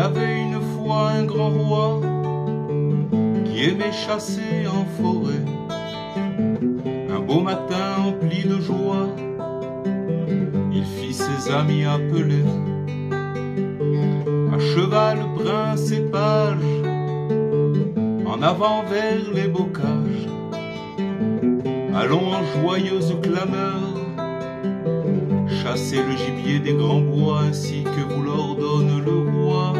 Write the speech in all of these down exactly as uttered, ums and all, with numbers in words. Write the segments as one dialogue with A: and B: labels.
A: avait une fois un grand roi qui aimait chasser en forêt. Un beau matin empli de joie, il fit ses amis appeler. À cheval, prince et page, en avant vers les bocages. Allons en joyeuse clameur, chasser le gibier des grands bois ainsi que vous l'ordonne le roi.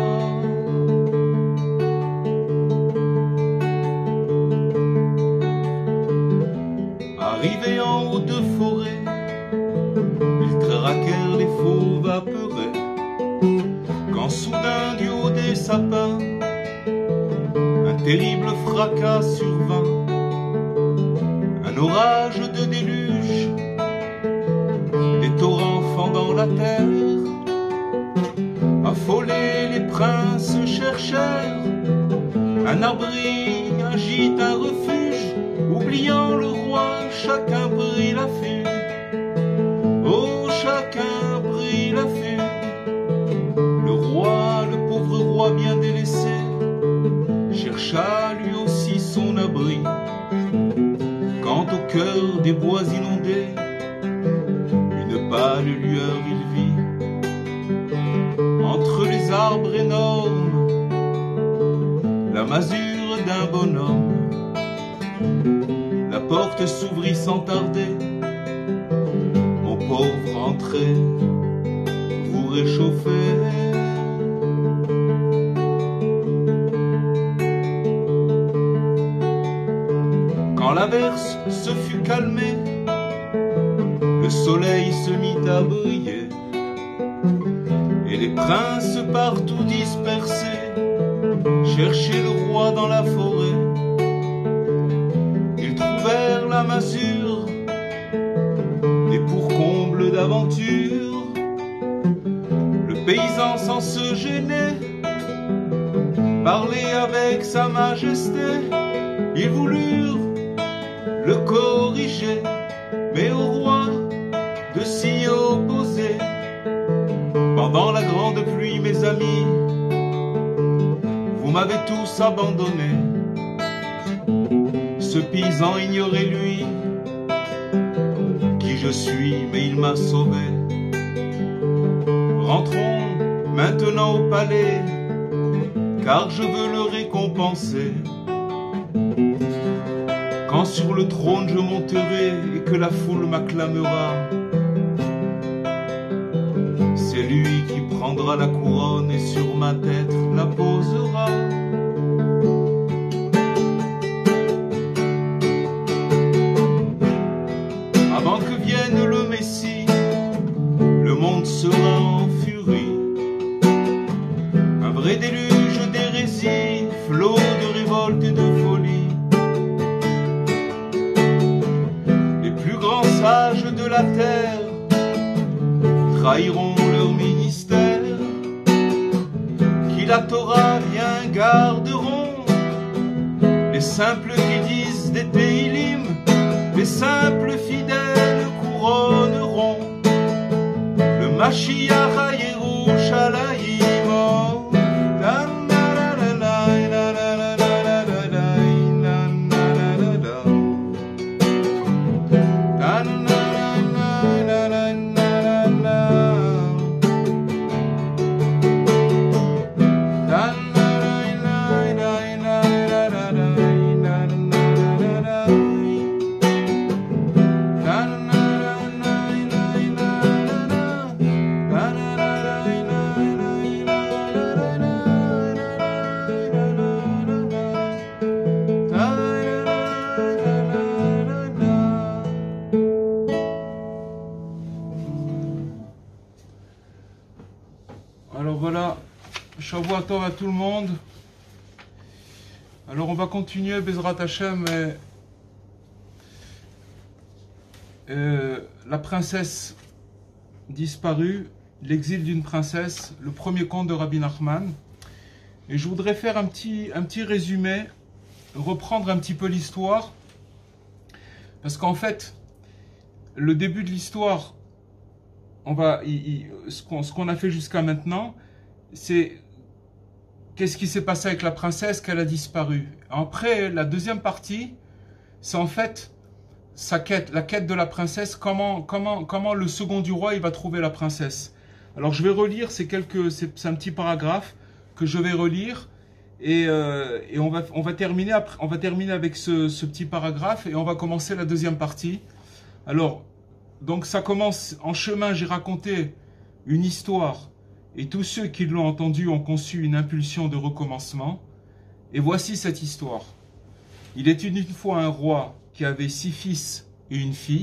A: Arrivés en haut de forêt, ils traquèrent les fauves apeurés, quand soudain du haut des sapins, un terrible fracas survint. Un orage de déluge, des torrents fendant la terre. Affolés, les princes cherchèrent un abri, un gîte, un refuge. Oubliant le roi, chacun prit la fugue. Oh, chacun prit la fugue. Le roi, le pauvre roi bien délaissé, chercha lui aussi son abri. Quand au cœur des bois inondés, une pâle lueur il vit. Entre les arbres énormes, la masure d'un bonhomme. La porte s'ouvrit sans tarder. Mon pauvre, entrez, vous réchauffez. Quand l'averse se fut calmée, le soleil se mit à briller, et les princes partout dispersés cherchaient le roi dans la forêt. Ils trouvèrent la masure, et pour comble d'aventure, le paysan sans se gêner parlait avec sa majesté. Ils voulurent le corriger, mais au roi de s'y opposer. Pendant la grande pluie, mes amis, vous m'avez tous abandonné. Ce paysan ignorait lui qui je suis, mais il m'a sauvé. Rentrons maintenant au palais, car je veux le récompenser. Quand sur le trône je monterai et que la foule m'acclamera, c'est lui qui prendra la couronne et sur ma tête la posera. Avant que vienne le Messie, le monde sera en furie. Un vrai déluge d'hérésie, flot de révolte et de folie. Sages de la terre trahiront leur ministère, qui la Torah bien garderont. Les simples qui disent des Teilim, les simples fidèles couronneront le Mashiach à Yerushalayim. Alors voilà, Shavua Tov à tout le monde. Alors on va continuer Bezrat Hashem. Et, euh, la princesse disparue, l'exil d'une princesse, le premier conte de Rabbi Nachman. Et je voudrais faire un petit, un petit résumé, reprendre un petit peu l'histoire. Parce qu'en fait, le début de l'histoire, on va, il, il, ce qu'on ce qu'on a fait jusqu'à maintenant, c'est qu'est-ce qui s'est passé avec la princesse, qu'elle a disparu. Après, la deuxième partie, c'est en fait sa quête, la quête de la princesse, comment, comment, comment le second du roi il va trouver la princesse. Alors je vais relire ces quelques, c'est un petit paragraphe que je vais relire et, euh, et on, va, on, va terminer après, on va terminer avec ce, ce petit paragraphe et on va commencer la deuxième partie. Alors, donc ça commence, en chemin j'ai raconté une histoire et tous ceux qui l'ont entendu ont conçu une impulsion de recommencement. Et voici cette histoire. Il était une fois un roi qui avait six fils et une fille.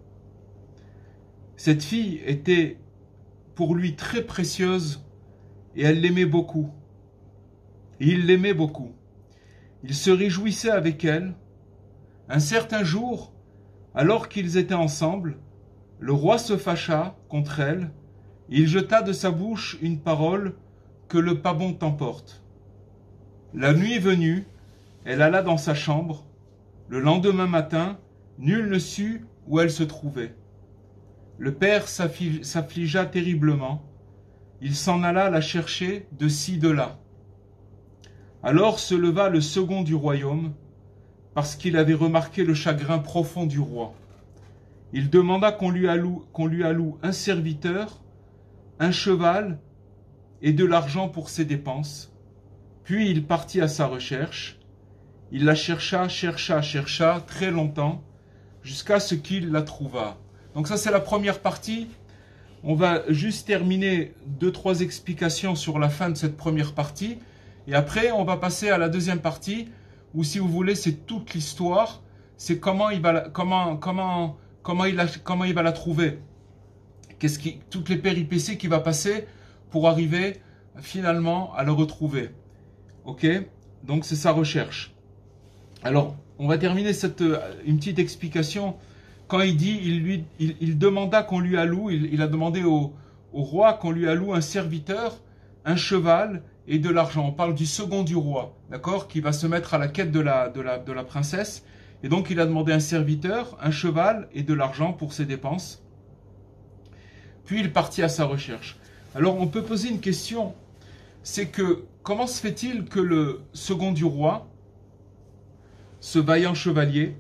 A: Cette fille était pour lui très précieuse et elle l'aimait beaucoup. Et il l'aimait beaucoup. Il se réjouissait avec elle. Un certain jour, alors qu'ils étaient ensemble, le roi se fâcha contre elle et il jeta de sa bouche une parole que le pas bon t'emporte. La nuit venue, elle alla dans sa chambre. Le lendemain matin, nul ne sut où elle se trouvait. Le père s'affligea terriblement. Il s'en alla la chercher de ci, de là. Alors se leva le second du royaume, parce qu'il avait remarqué le chagrin profond du roi. Il demanda qu'on lui alloue, qu'on lui alloue un serviteur, un cheval et de l'argent pour ses dépenses. Puis il partit à sa recherche. Il la chercha, chercha, chercha très longtemps, jusqu'à ce qu'il la trouva. Donc ça c'est la première partie. On va juste terminer deux, trois explications sur la fin de cette première partie. Et après on va passer à la deuxième partie, où si vous voulez c'est toute l'histoire. C'est comment il va la, comment, comment, comment il, a, comment il va la trouver. Qu'est-ce qui, toutes les péripéties qu'il va passer pour arriver finalement à le retrouver. Ok? Donc c'est sa recherche. Alors, on va terminer cette, une petite explication. Quand il dit, il, lui, il, il demanda qu'on lui alloue, il, il a demandé au, au roi qu'on lui alloue un serviteur, un cheval et de l'argent. On parle du second du roi, d'accord, qui va se mettre à la quête de la, de, la, de la princesse. Et donc, il a demandé un serviteur, un cheval et de l'argent pour ses dépenses. Puis, il partit à sa recherche. Alors, on peut poser une question. C'est que, comment se fait-il que le second du roi, ce vaillant chevalier,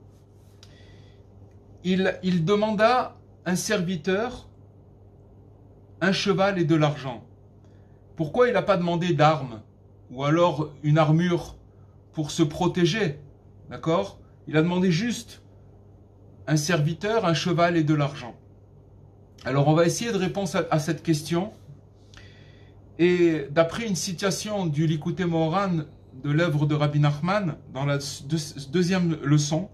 A: il, il demanda un serviteur, un cheval et de l'argent. Pourquoi il n'a pas demandé d'armes ou alors une armure pour se protéger? D'accord? Il a demandé juste un serviteur, un cheval et de l'argent. Alors on va essayer de répondre à, à cette question. Et d'après une citation du Likutei Moharan de l'œuvre de Rabbi Nachman, dans la deux, deuxième leçon,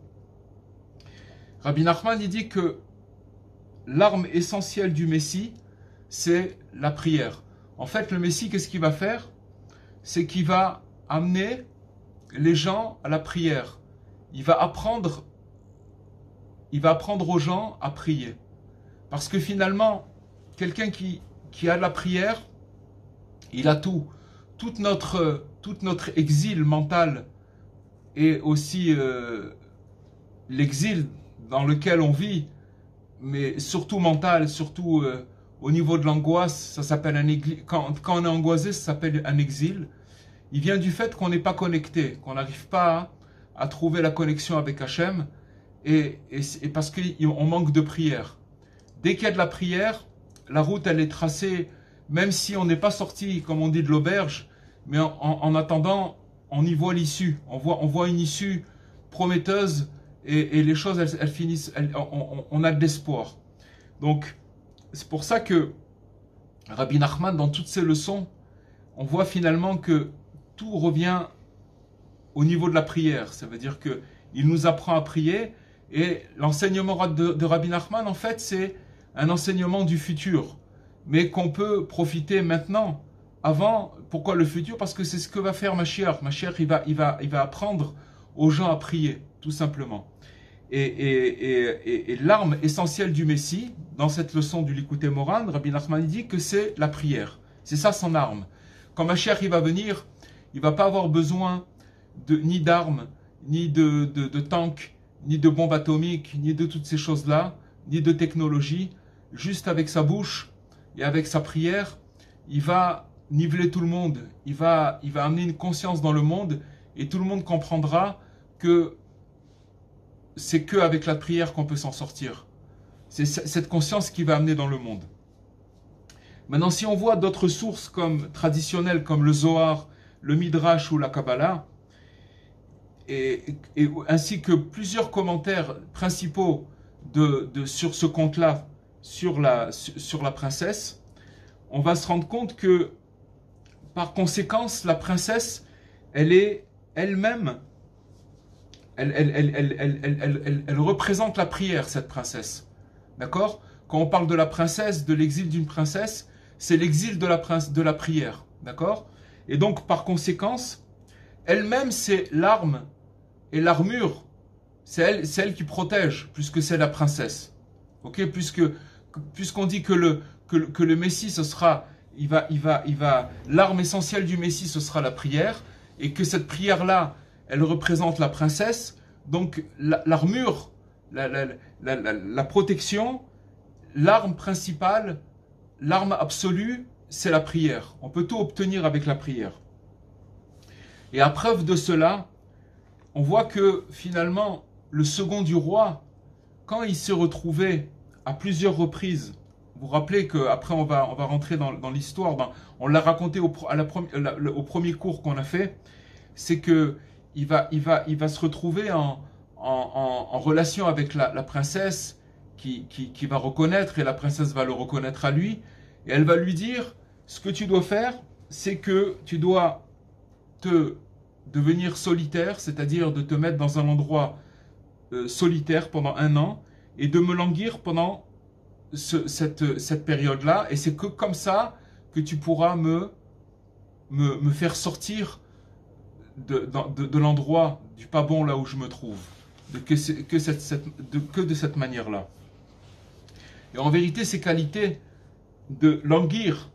A: Rabbi Nachman il dit que l'arme essentielle du Messie, c'est la prière. En fait, le Messie, qu'est-ce qu'il va faire? C'est qu'il va amener les gens à la prière. Il va apprendre, il va apprendre aux gens à prier. Parce que finalement, quelqu'un qui, qui a de la prière, il a tout. Toute notre, toute notre exil mental et aussi euh, l'exil dans lequel on vit, mais surtout mental, surtout euh, au niveau de l'angoisse, ça s'appelle un exil. Quand, quand on est angoissé, ça s'appelle un exil. Il vient du fait qu'on n'est pas connecté, qu'on n'arrive pas à, à trouver la connexion avec Hachem, et, et, et parce qu'on manque de prière. Dès qu'il y a de la prière, la route elle est tracée, même si on n'est pas sorti, comme on dit, de l'auberge, mais en, en, en attendant, on y voit l'issue. On voit, on voit une issue prometteuse, et, et les choses elles, elles finissent, elles, on, on a de l'espoir. Donc, c'est pour ça que Rabbi Nachman, dans toutes ses leçons, on voit finalement que tout revient au niveau de la prière. Ça veut dire qu'il nous apprend à prier, et l'enseignement de, de Rabbi Nachman, en fait, c'est un enseignement du futur, mais qu'on peut profiter maintenant. Avant, pourquoi le futur? Parce que c'est ce que va faire Mashiach. Mashiach, il va, il va, il va apprendre aux gens à prier, tout simplement. Et, et, et, et, et l'arme essentielle du Messie, dans cette leçon du Likutei Moharan, Rabbi Nachman dit que c'est la prière. C'est ça son arme. Quand Mashiach il va venir, il ne va pas avoir besoin de, ni d'armes, ni de, de, de tanks, ni de bombes atomiques, ni de toutes ces choses-là, ni de technologie. Juste avec sa bouche et avec sa prière, il va niveler tout le monde, il va, il va amener une conscience dans le monde et tout le monde comprendra que c'est qu'avec la prière qu'on peut s'en sortir. C'est cette conscience qui va amener dans le monde. Maintenant, si on voit d'autres sources comme traditionnelles, comme le Zohar, le Midrash ou la Kabbalah, et, et, ainsi que plusieurs commentaires principaux de, de, sur ce conte-là, sur la, sur la princesse, on va se rendre compte que, par conséquence, la princesse, elle est elle-même, elle, elle, elle, elle, elle, elle, elle, elle représente la prière, cette princesse. D'accord? Quand on parle de la princesse, de l'exil d'une princesse, c'est l'exil de la, de la prière. D'accord? Et donc, par conséquence, elle-même, c'est l'arme et l'armure. C'est elle, c'est elle qui protège, puisque c'est la princesse. Ok? Puisque, puisqu'on dit que le, que, que le Messie, ce sera, il va, il va, il va, l'arme essentielle du Messie, ce sera la prière, et que cette prière-là, elle représente la princesse. Donc, l'armure, la, la, la, la, la protection, l'arme principale, l'arme absolue, c'est la prière. On peut tout obtenir avec la prière. Et à preuve de cela, on voit que finalement, le second du roi, quand il s'est retrouvé à plusieurs reprises, vous vous rappelez qu'après on va, on va rentrer dans, dans l'histoire, ben, on l'a raconté au, à la, la, au premier cours qu'on a fait, c'est que il va, il va, il va se retrouver en, en, en, en relation avec la, la princesse qui, qui, qui va reconnaître, et la princesse va le reconnaître à lui, et elle va lui dire, ce que tu dois faire, c'est que tu dois te devenir solitaire, c'est-à-dire de te mettre dans un endroit euh, solitaire pendant un an, et de me languir pendant ce, cette, cette période-là, et c'est que comme ça que tu pourras me, me, me faire sortir de, de, de l'endroit du pas bon là où je me trouve, de, que, que, cette, cette, de, que de cette manière-là. Et en vérité, ces qualités de languir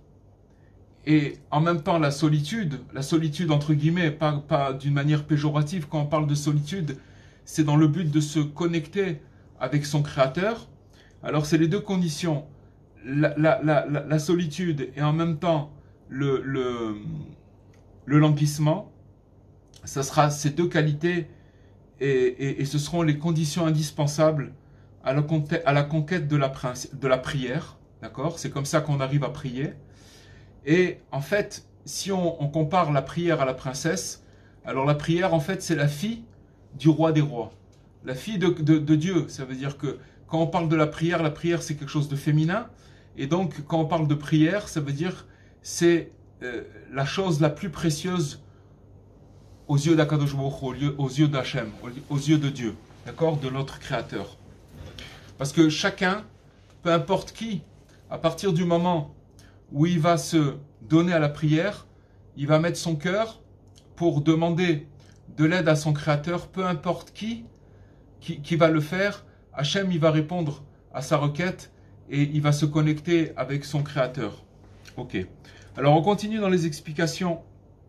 A: et en même temps la solitude, la solitude entre guillemets, pas, pas d'une manière péjorative, quand on parle de solitude, c'est dans le but de se connecter avec son créateur. Alors c'est les deux conditions, la, la, la, la solitude et en même temps le, le, le languissement. Ça sera ces deux qualités et, et, et ce seront les conditions indispensables à la conquête, à la conquête de, la, de la prière. D'accord? C'est comme ça qu'on arrive à prier. Et en fait, si on, on compare la prière à la princesse, alors la prière, en fait, c'est la fille du roi des rois. La fille de, de, de Dieu. Ça veut dire que quand on parle de la prière, la prière, c'est quelque chose de féminin. Et donc, quand on parle de prière, ça veut dire c'est euh, la chose la plus précieuse aux yeux d'Akadosh Baruch Hu, aux yeux d'Hachem, aux yeux de Dieu, d'accord, de notre Créateur. Parce que chacun, peu importe qui, à partir du moment où il va se donner à la prière, il va mettre son cœur pour demander de l'aide à son Créateur, peu importe qui, qui, qui va le faire, Hachem, il va répondre à sa requête et il va se connecter avec son Créateur. Ok. Alors on continue dans les explications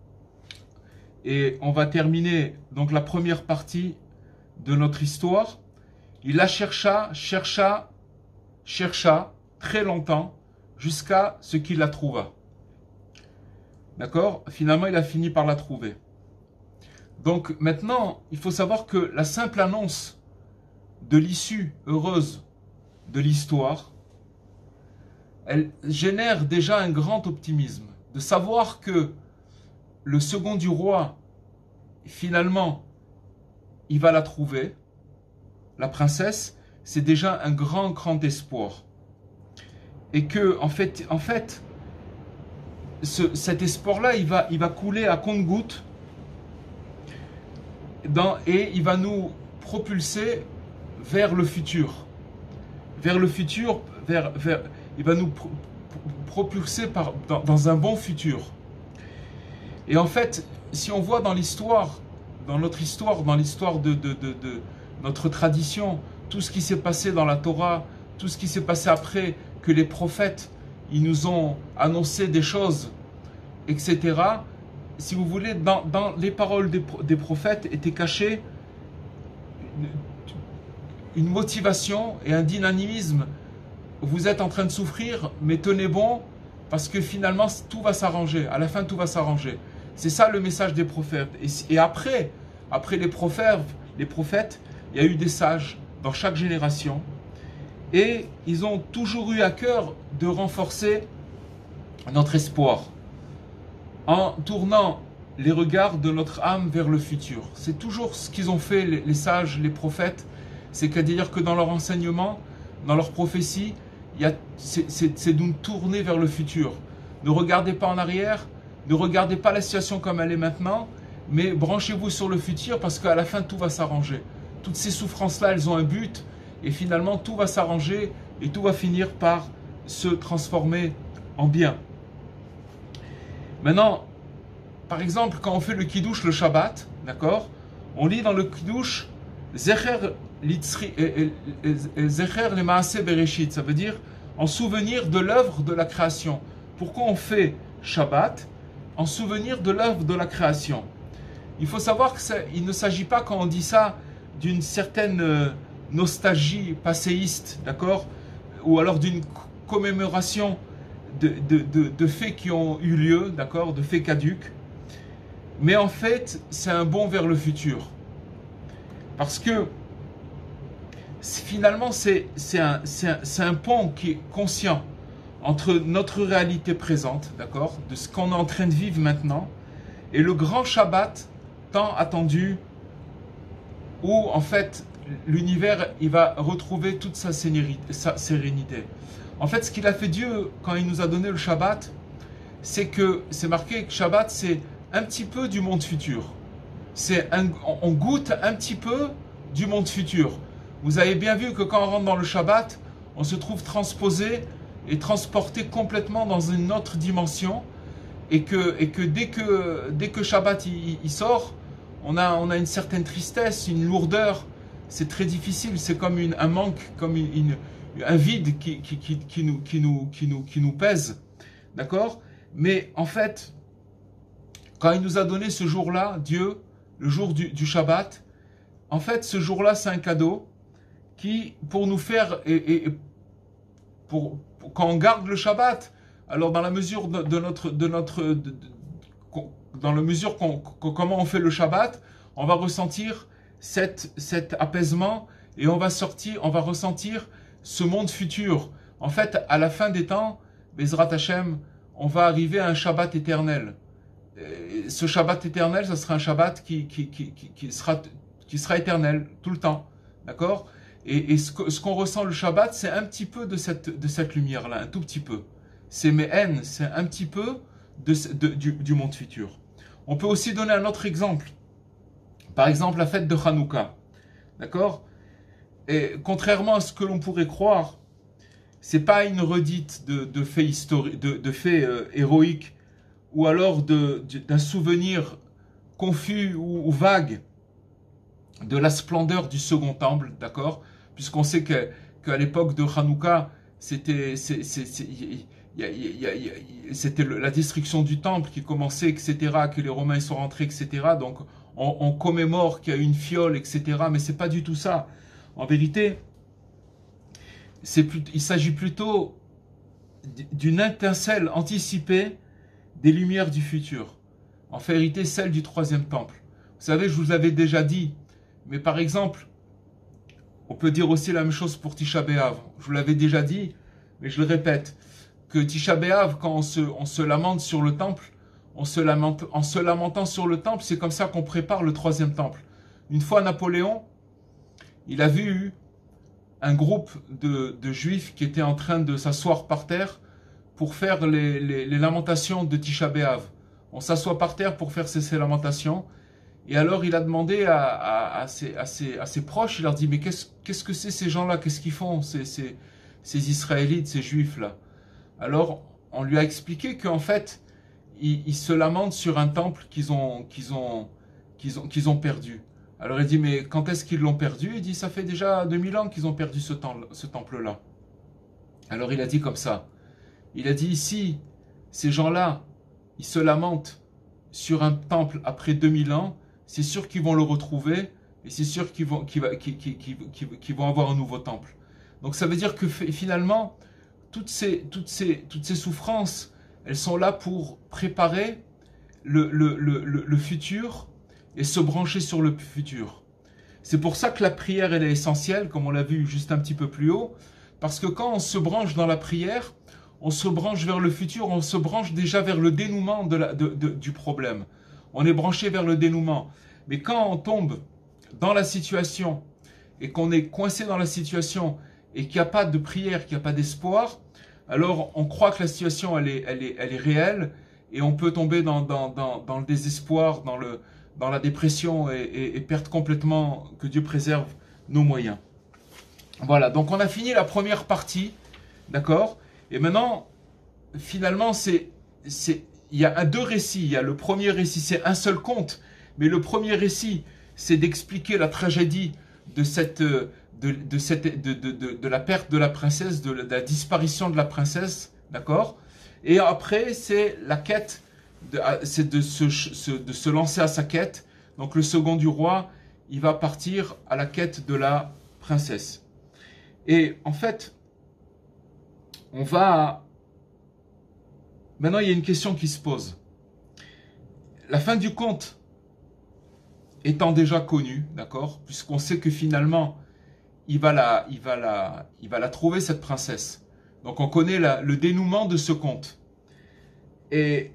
A: et on va terminer donc la première partie de notre histoire. Il la chercha, chercha, chercha très longtemps jusqu'à ce qu'il la trouva. D'accord? Finalement, il a fini par la trouver. Donc maintenant, il faut savoir que la simple annonce de l'issue heureuse de l'histoire, elle génère déjà un grand optimisme. De savoir que le second du roi, finalement, il va la trouver, la princesse, c'est déjà un grand, grand espoir. Et que, en fait, en fait ce, cet espoir-là, il va, il va couler à compte-gouttes et il va nous propulser vers le futur. Vers le futur, vers, vers, il va nous pro propulser par, dans, dans un bon futur. Et en fait, si on voit dans l'histoire, dans notre histoire, dans l'histoire de, de, de, de notre tradition, tout ce qui s'est passé dans la Torah, tout ce qui s'est passé après, que les prophètes, ils nous ont annoncé des choses, et cetera. Si vous voulez, dans, dans les paroles des, des prophètes étaient cachées une, une motivation et un dynamisme. Vous êtes en train de souffrir, mais tenez bon,
B: parce que finalement tout va s'arranger, à la fin tout va s'arranger. C'est ça le message des prophètes. Et, et après, après les prophètes, les prophètes, il y a eu des sages dans chaque génération, et ils ont toujours eu à cœur de renforcer notre espoir, en tournant les regards de notre âme vers le futur. C'est toujours ce qu'ils ont fait, les, les sages, les prophètes, c'est-à-dire que dans leur enseignement, dans leur prophétie, c'est de nous tourner vers le futur. Ne regardez pas en arrière, ne regardez pas la situation comme elle est maintenant, mais branchez-vous sur le futur, parce qu'à la fin, tout va s'arranger. Toutes ces souffrances-là, elles ont un but, et finalement, tout va s'arranger, et tout va finir par se transformer en bien. Maintenant, par exemple, quand on fait le kiddush le Shabbat, d'accord, on lit dans le kiddush Zecher le Maaseh Bereshit, ça veut dire en souvenir de l'œuvre de la création. Pourquoi on fait Shabbat? En souvenir de l'œuvre de la création. Il faut savoir qu'il ne s'agit pas, quand on dit ça, d'une certaine nostalgie passéiste, d'accord, ou alors d'une commémoration de, de, de, de faits qui ont eu lieu, d'accord, de faits caducs. Mais en fait, c'est un bond vers le futur. Parce que finalement, c'est un, un, un pont qui est conscient entre notre réalité présente, d'accord, de ce qu'on est en train de vivre maintenant, et le grand Shabbat tant attendu, où en fait l'univers il va retrouver toute sa sérénité. En fait, ce qu'il a fait Dieu quand il nous a donné le Shabbat, c'est que c'est marqué que Shabbat c'est un petit peu du monde futur. C'est un, on goûte un petit peu du monde futur. Vous avez bien vu que quand on rentre dans le Shabbat, on se trouve transposé et transporté complètement dans une autre dimension, et que, et que dès que dès que Shabbat il, il sort, on a, on a une certaine tristesse, une lourdeur. C'est très difficile, c'est comme une, un manque, comme une, une, un vide qui, qui, qui, qui, nous, qui, nous, qui, nous, qui nous pèse. D'accord? Mais en fait, quand il nous a donné ce jour-là, Dieu, le jour du, du Shabbat, en fait, ce jour-là, c'est un cadeau qui, pour nous faire, et, et pour, pour, quand on garde le Shabbat, alors dans la mesure de, de notre, de notre, de, de, dans la mesure qu'on, qu'on, comment on fait le Shabbat, on va ressentir cette, cet apaisement, et on va sortir, on va ressentir ce monde futur. En fait, à la fin des temps, Bezrat Hashem, on va arriver à un Shabbat éternel. Et ce Shabbat éternel, ça sera un Shabbat qui, qui, qui, qui, qui, sera, qui sera éternel, tout le temps. D'accord? Et, et ce, ce qu'on ressent le Shabbat, c'est un petit peu de cette, de cette lumière-là, un tout petit peu. C'est mes haines, c'est un petit peu de, de, du, du monde futur. On peut aussi donner un autre exemple. Par exemple, la fête de Hanouka. D'accord? Et contrairement à ce que l'on pourrait croire, c'est pas une redite de, de faits historiques, de, de faits euh, héroïques, ou alors d'un souvenir confus ou, ou vague de la splendeur du second temple, d'accord? Puisqu'on sait que qu'à l'époque de Hanouka, c'était c'était la destruction du temple qui commençait, et cetera, que les Romains sont rentrés, et cetera. Donc on, on commémore qu'il y a eu une fiole, et cetera. Mais c'est pas du tout ça. En vérité, plus, il s'agit plutôt d'une étincelle anticipée des lumières du futur. En vérité, celle du troisième temple. Vous savez, je vous avais déjà dit, mais par exemple, on peut dire aussi la même chose pour Tisha B'Av. Je vous l'avais déjà dit, mais je le répète, que Tisha B'Av, quand on se, on se lamente sur le temple, on se lamente, en se lamentant sur le temple, c'est comme ça qu'on prépare le troisième temple. Une fois, Napoléon, il a vu un groupe de, de juifs qui étaient en train de s'asseoir par terre pour faire les, les, les lamentations de Tisha B'Av. On s'assoit par terre pour faire ces, ces lamentations. Et alors il a demandé à, à, à, ses, à, ses, à ses proches, il leur dit, mais qu'est-ce qu'est-ce que c'est ces gens-là? Qu'est-ce qu'ils font, ces, ces, ces Israélites, ces Juifs-là? Alors on lui a expliqué qu'en fait, ils, ils se lamentent sur un temple qu'ils ont, qu'ils ont, qu'ils ont, qu'ils ont perdu. Alors il dit, mais quand est-ce qu'ils l'ont perdu? Il dit, ça fait déjà deux mille ans qu'ils ont perdu ce, temple, ce temple-là. Alors il a dit comme ça. Il a dit ici, ces gens-là, ils se lamentent sur un temple après deux mille ans, c'est sûr qu'ils vont le retrouver, et c'est sûr qu'ils vont, qu'ils, qu'ils, qu'ils, qu'ils, qu'ils vont avoir un nouveau temple. Donc ça veut dire que finalement, toutes ces, toutes ces, toutes ces souffrances, elles sont là pour préparer le, le, le, le, le futur et se brancher sur le futur. C'est pour ça que la prière, elle est essentielle, comme on l'a vu juste un petit peu plus haut, parce que quand on se branche dans la prière, on se branche vers le futur, on se branche déjà vers le dénouement de la, de, de, du problème. On est branché vers le dénouement. Mais quand on tombe dans la situation et qu'on est coincé dans la situation et qu'il n'y a pas de prière, qu'il n'y a pas d'espoir, alors on croit que la situation elle est, elle est, elle est réelle et on peut tomber dans, dans, dans, dans le désespoir, dans, le, dans la dépression et, et, et perdre complètement, que Dieu préserve, nos moyens. Voilà, donc on a fini la première partie, d'accord? Et maintenant, finalement, c'est, c'est, il y a deux récits. Il y a le premier récit, c'est un seul conte, mais le premier récit, c'est d'expliquer la tragédie de cette, de, de, cette, de, de, de, de la perte de la princesse, de, de la disparition de la princesse, d'accord? Et après, c'est la quête, de, c'est de se, de se lancer à sa quête. Donc le second du roi, il va partir à la quête de la princesse. Et en fait, on va... Maintenant, il y a une question qui se pose. La fin du conte étant déjà connue, d'accord, puisqu'on sait que finalement, il va la, il va la, il va la trouver, cette princesse. Donc, on connaît la, le dénouement de ce conte. Et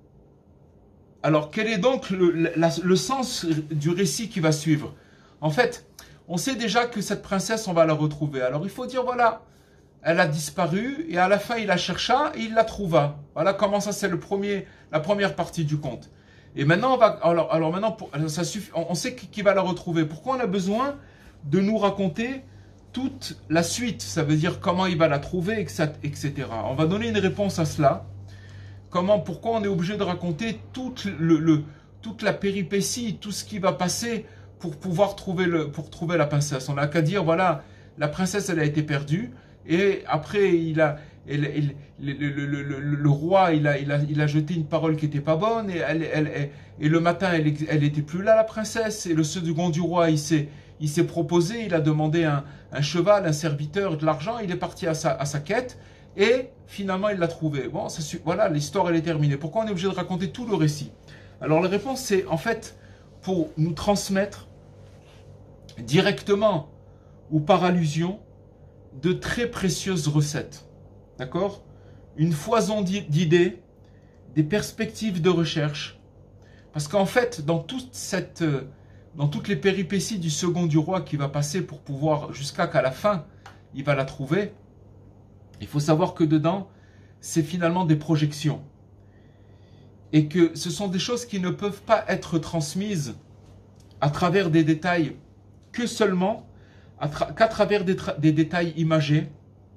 B: alors, quel est donc le, la, le sens du récit qui va suivre? En fait, on sait déjà que cette princesse, on va la retrouver. Alors, il faut dire, voilà... Elle a disparu et à la fin il la chercha et il la trouva. Voilà comment ça c'est le premier, la première partie du conte. Et maintenant on va, alors, alors maintenant pour, ça suffit, on, on sait qui va la retrouver. Pourquoi on a besoin de nous raconter toute la suite? Ça veut dire comment il va la trouver, et cetera. On va donner une réponse à cela. Comment, pourquoi on est obligé de raconter toute, le, le, toute la péripétie, tout ce qui va passer pour pouvoir trouver le, pour trouver la princesse. On n'a qu'à dire voilà, la princesse elle a été perdue. Et après, il a, il, il, le, le, le, le roi, il a, il, a, il a jeté une parole qui n'était pas bonne. Et, elle, elle, elle, et le matin, elle, elle était plus là, la princesse. Et le second du roi, il s'est, il s'est proposé. Il a demandé un, un cheval, un serviteur, de l'argent. Il est parti à sa, à sa quête. Et finalement, il l'a trouvé. Bon, ça, voilà, l'histoire, elle est terminée. Pourquoi on est obligé de raconter tout le récit? Alors, la réponse, c'est en fait pour nous transmettre directement ou par allusion de très précieuses recettes, d'accord? Une foison d'idées, des perspectives de recherche, parce qu'en fait, dans toute cette, dans toutes les péripéties du second du roi qui va passer pour pouvoir, jusqu'à qu'à la fin, il va la trouver, il faut savoir que dedans, c'est finalement des projections, et que ce sont des choses qui ne peuvent pas être transmises à travers des détails que seulement qu'à travers des, des détails imagés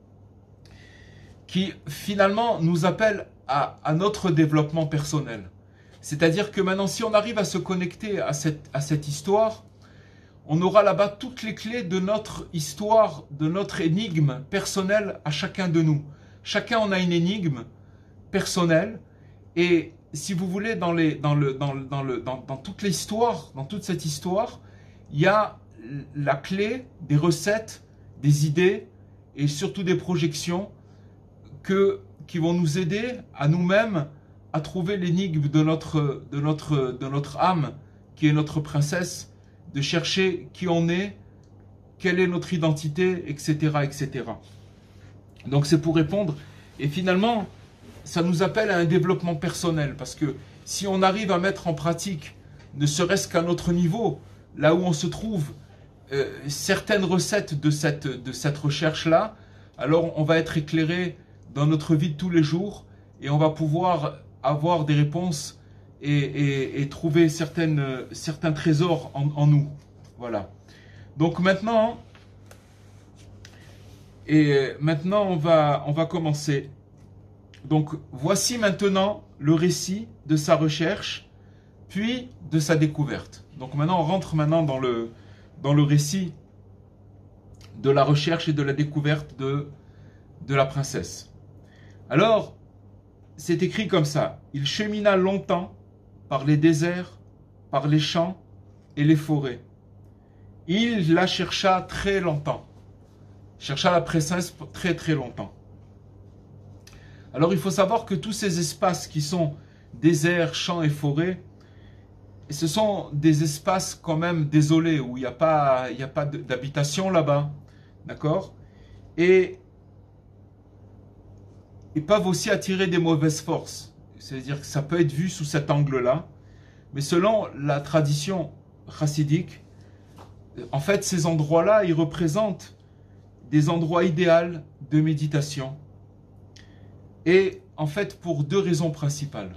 B: qui finalement nous appellent à, à notre développement personnel. C'est-à-dire que maintenant, si on arrive à se connecter à cette, à cette histoire, on aura là-bas toutes les clés de notre histoire, de notre énigme personnelle à chacun de nous. Chacun on a une énigme personnelle et si vous voulez, dans, les, dans, le, dans, le, dans, le, dans, dans toute l'histoire, dans toute cette histoire, il y a la clé des recettes, des idées et surtout des projections que, qui vont nous aider à nous-mêmes à trouver l'énigme de notre, de, notre, de notre âme, qui est notre princesse, de chercher qui on est, quelle est notre identité, et cetera et cetera. Donc c'est pour répondre. Et finalement, ça nous appelle à un développement personnel, parce que si on arrive à mettre en pratique, ne serait-ce qu'à notre niveau, là où on se trouve, Euh, certaines recettes de cette, de cette recherche-là, alors on va être éclairé dans notre vie de tous les jours et on va pouvoir avoir des réponses et, et, et trouver certaines, certains trésors en, en nous. Voilà. Donc maintenant, et maintenant on va, on va commencer. Donc voici maintenant le récit de sa recherche, puis de sa découverte. Donc maintenant on rentre maintenant dans le... dans le récit de la recherche et de la découverte de, de la princesse. Alors, c'est écrit comme ça. Il chemina longtemps par les déserts, par les champs et les forêts. Il la chercha très longtemps. Chercha la princesse très très longtemps. Alors il faut savoir que tous ces espaces qui sont déserts, champs et forêts, ce sont des espaces quand même désolés, où il n'y a pas, il n'y a pas d'habitation là-bas, d'accord? Et ils peuvent aussi attirer des mauvaises forces. C'est-à-dire que ça peut être vu sous cet angle-là. Mais selon la tradition chassidique, en fait, ces endroits-là, ils représentent des endroits idéaux de méditation. Et en fait, pour deux raisons principales.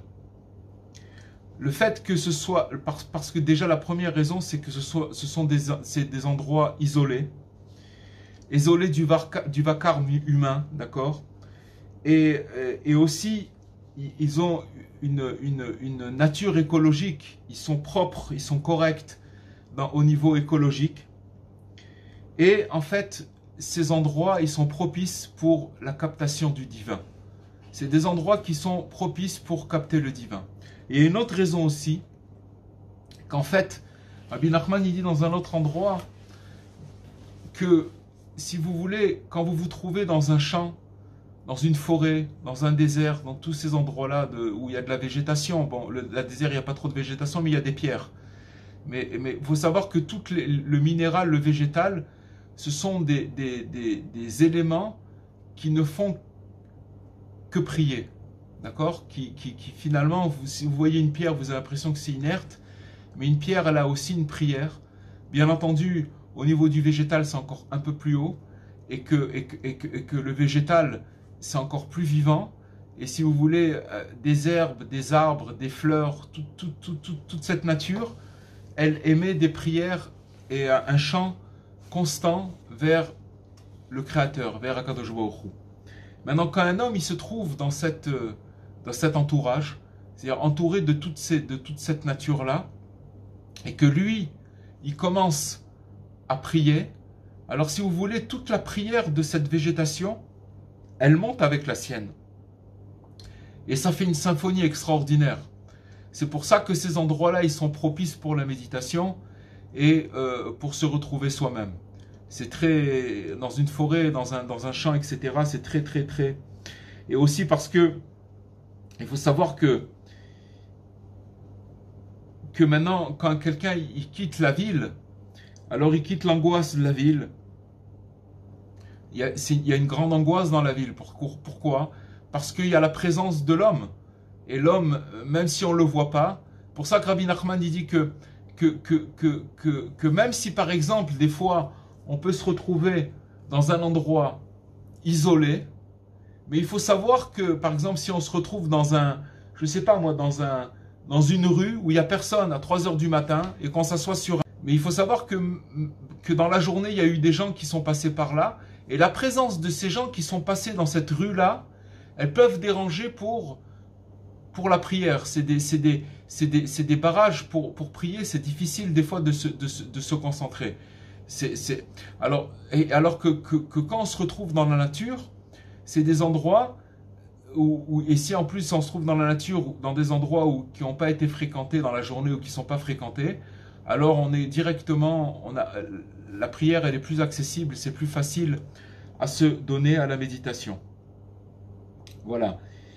B: Le fait que ce soit, parce que déjà la première raison, c'est que ce, soit, ce sont des, des endroits isolés, isolés du, du vacarme humain, d'accord? Et, et aussi, ils ont une, une, une nature écologique, ils sont propres, ils sont corrects dans, au niveau écologique. Et en fait, ces endroits, ils sont propices pour la captation du divin. C'est des endroits qui sont propices pour capter le divin. Et une autre raison aussi, qu'en fait, Rabbi Nachman il dit dans un autre endroit que si vous voulez, quand vous vous trouvez dans un champ, dans une forêt, dans un désert, dans tous ces endroits-là où il y a de la végétation, bon, le la désert, il n'y a pas trop de végétation, mais il y a des pierres. Mais il faut savoir que tout les, le minéral, le végétal, ce sont des, des, des, des éléments qui ne font que prier. D'accord, qui, qui, qui finalement, vous, si vous voyez une pierre, vous avez l'impression que c'est inerte, mais une pierre, elle a aussi une prière. Bien entendu, au niveau du végétal, c'est encore un peu plus haut, et que, et que, et que, et que le végétal, c'est encore plus vivant. Et si vous voulez, euh, des herbes, des arbres, des fleurs, tout, tout, tout, tout, toute cette nature, elle émet des prières et euh, un chant constant vers le Créateur, vers Akadosh Baruch Hu. Maintenant, quand un homme il se trouve dans cette... Euh, dans cet entourage, c'est-à-dire entouré de, toutes ces, de toute cette nature-là, et que lui, il commence à prier, alors si vous voulez, toute la prière de cette végétation, elle monte avec la sienne. Et ça fait une symphonie extraordinaire. C'est pour ça que ces endroits-là, ils sont propices pour la méditation et euh, pour se retrouver soi-même. C'est très... dans une forêt, dans un, dans un champ, et cetera, c'est très, très, très... Et aussi parce que il faut savoir que, que maintenant, quand quelqu'un il quitte la ville, alors il quitte l'angoisse de la ville. Il y, a, il y a une grande angoisse dans la ville. Pourquoi? Parce qu'il y a la présence de l'homme. Et l'homme, même si on ne le voit pas, pour ça que Rabbi Nachman dit que, que, que, que, que, que même si par exemple, des fois, on peut se retrouver dans un endroit isolé, mais il faut savoir que, par exemple, si on se retrouve dans un, je sais pas moi, dans un, dans une rue où il n'y a personne à trois heures du matin et qu'on s'assoit sur un... Mais il faut savoir que, que dans la journée, il y a eu des gens qui sont passés par là. Et la présence de ces gens qui sont passés dans cette rue-là, elles peuvent déranger pour, pour la prière. C'est des, c'est des, c'est des, c'est des barrages pour, pour prier. C'est difficile des fois de se, de se, de se concentrer. C'est, c'est... Alors, et alors que, que, que quand on se retrouve dans la nature, c'est des endroits où, où, et si en plus on se trouve dans la nature, dans des endroits où, qui n'ont pas été fréquentés dans la journée ou qui ne sont pas fréquentés, alors on est directement, on a, la prière elle est plus accessible, c'est plus facile à se donner à la méditation. Voilà.